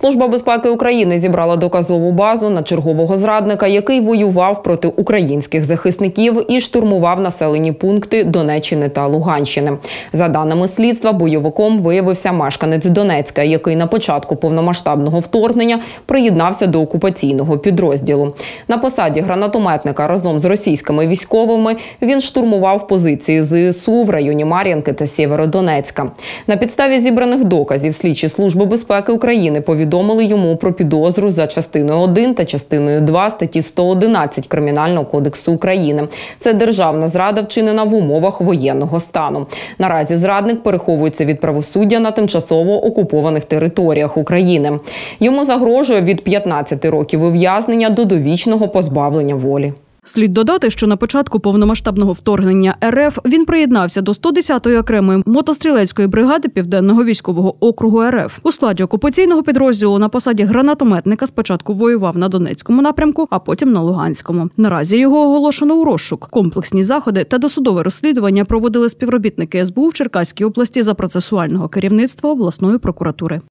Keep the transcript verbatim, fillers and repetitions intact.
Служба безпеки України зібрала доказову базу на чергового зрадника, який воював проти українських захисників і штурмував населені пункти Донеччини та Луганщини. За даними слідства, бойовиком виявився мешканець Донецька, який на початку повномасштабного вторгнення приєднався до окупаційного підрозділу. На посаді гранатометника разом з російськими військовими він штурмував позиції ЗСУ в районі Мар'їнки та Сєвєродонецька. На підставі зібраних доказів слідчі Служби безпеки України повідомили йому про підозру за частиною один та частиною два статті сто одинадцять Кримінального кодексу України. Це державна зрада, вчинена в умовах воєнного стану. Наразі зрадник переховується від правосуддя на тимчасово окупованих територіях України. Йому загрожує від п'ятнадцяти років ув'язнення до довічного позбавлення волі. Слід додати, що на початку повномасштабного вторгнення РФ він приєднався до сто десятої окремої мотострілецької бригади Південного військового округу РФ. У складі окупаційного підрозділу на посаді гранатометника спочатку воював на Донецькому напрямку, а потім на Луганському. Наразі його оголошено у розшук. Комплексні заходи та досудове розслідування проводили співробітники ес бе у в Черкаській області за процесуального керівництва обласної прокуратури.